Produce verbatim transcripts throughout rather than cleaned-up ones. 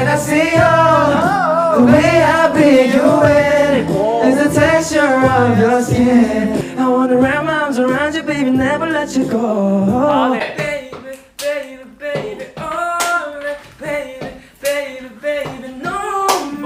I see you, the way I breathe you in is the texture of your skin. I wanna wrap my arms around you, baby, never let you go. Baby, baby, baby, oh, baby, baby, baby, no,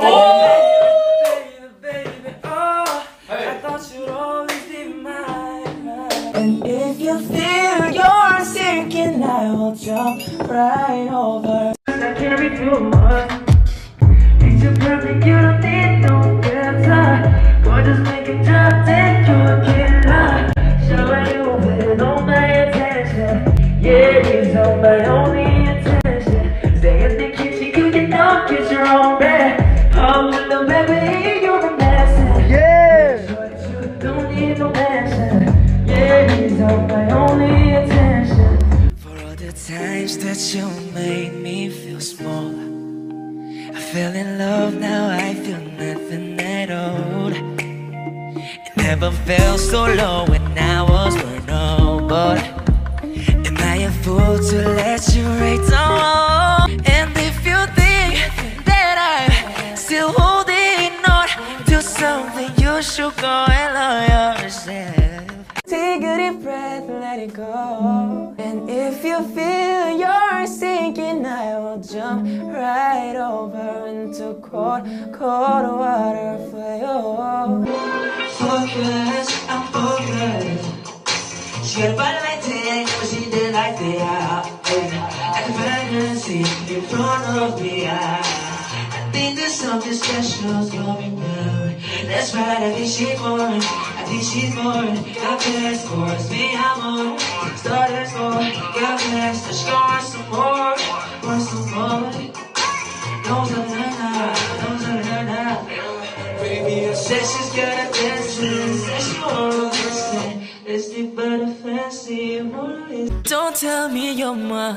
baby, baby, baby, oh, I thought you'd always be mine. And if you feel you're sinking, I will jump right over. I can't be too much. Picture perfect, you don't need no filter. Gorgeous, make it drop dead, you a killer. Showing you with all my attention. Yeah, he's on my only attention. Stay in the kitchen, cooking up, get your own bed. Oh, little baby, you're a mess. Yeah, sure that you don't need no mansion. Yeah, he's on my only attention. For all the times that you made me feel small, I fell in love, now I feel nothing at all. It never felt so low when I was vulnerable. Am I a fool to let you right down? And if you think that I'm still holding on to something, you should go and love yourself. Take a deep breath, let it go. And if you feel you're sinking, I will jump right over into cold, cold water for you. Focus, I'm focused. She got a body like that, but she did like that. I can fantasy in front of me. I, I think there's something special's going down. That's right, I think she's born. I think she's born. Got best for us, me, I'm on. Started for, got best. She gon' some more, want some more. Don't tell her now, don't tell her now. Baby, I said she's got a dancing, said she wanna listen. Let's deep but a fancy more. Don't tell me you're my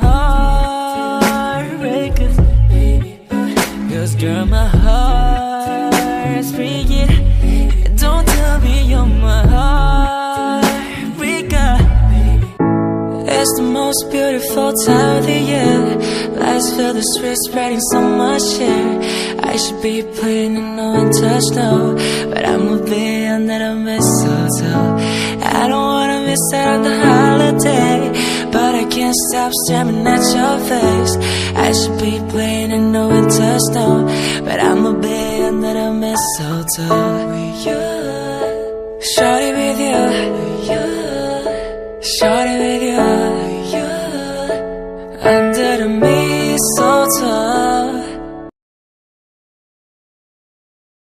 heart, cause baby, cause girl, my heart's freaking. Don't tell me you're my heart, breaker. It's the most beautiful time of the year. Lights fill the street, spreading so much cheer. I should be playing and no one touch, no, but I'ma be under the mistletoe. I don't wanna miss out on the holiday, but I can't stop staring at your face. I should be playing and no one touch, no, but I'ma be under the mistletoe with you. Shorty with you,